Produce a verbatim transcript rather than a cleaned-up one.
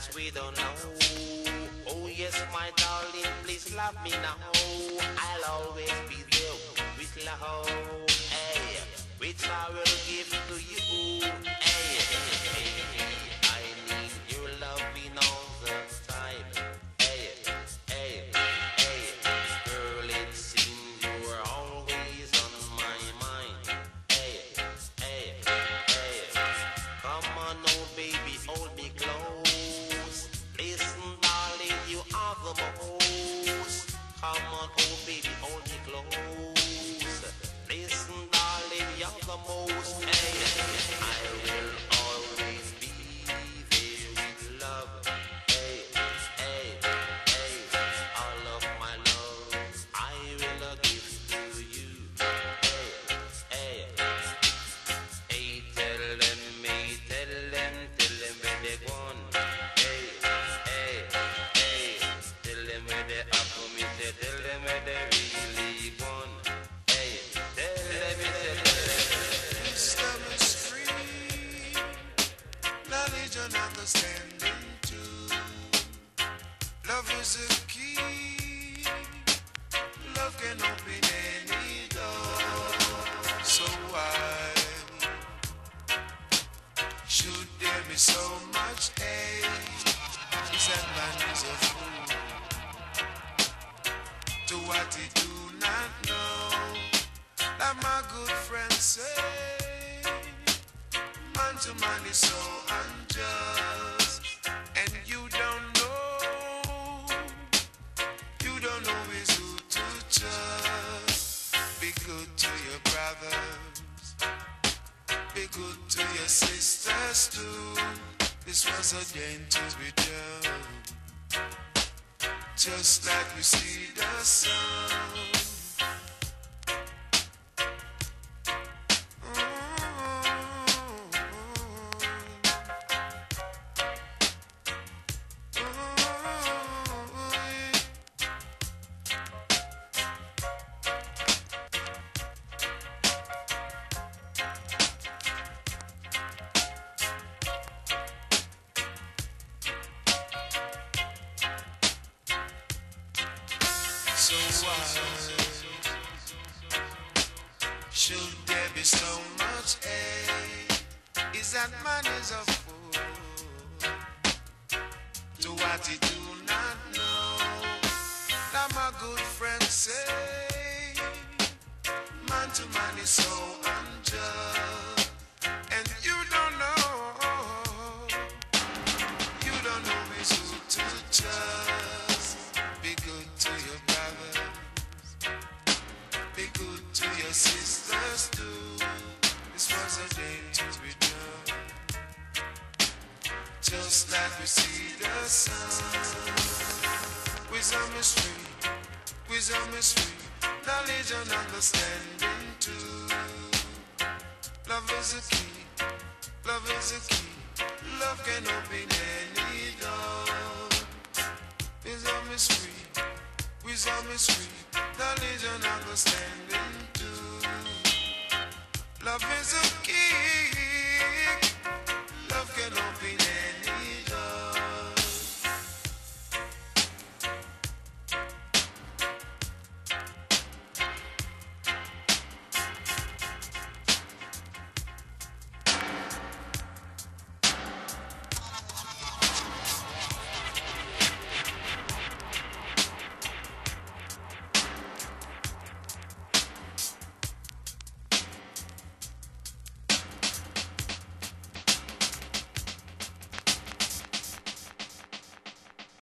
else we don't know. Oh yes, my darling, please love me now. I'll always be there with love, hey, which I will give to you. Hey, hey, hey, I need your loving all the time. Hey, hey, hey, girl, it seems you're always on my mind. Hey, hey, hey, come on, oh baby, hold me close. Listen, darling, you are the most. Come on, oh baby, hold me close. Listen, darling, you're the most. Hey, I will always be there with love. Hey, hey, hey, all of my love I will give to you. Hey, hey, hey, tell them, me, tell them, tell them where they gone. Hey, hey, hey, tell them where they are for me, say, tell them where they really gone. Hey, tell them, me, say, tell them. Wisdom is free, knowledge and understanding too. Love is a key, love can open any door. So why should there be so much hate? Is that man is a fool to what he do not know? That my good friend say, man to man is so unjust, and you don't know, you don't know is who to trust. Be good to your brothers, be good to your sisters too. This was ordained to be done, just like we see the sun. So why should there be so much hate? Is that man is a fool to what he do not know? Now my good friend say, man to man is so unjust, and you don't know, you don't know is who to trust. Be good to your brothers, be good to your sisters too. This was a day to be done, just like we see the sun. Wisdom is free, wisdom is free, knowledge and understanding too. Love is a key, love is a key, love can open any door. Wisdom is free, wisdom is free, knowledge and understanding too. Love is a key.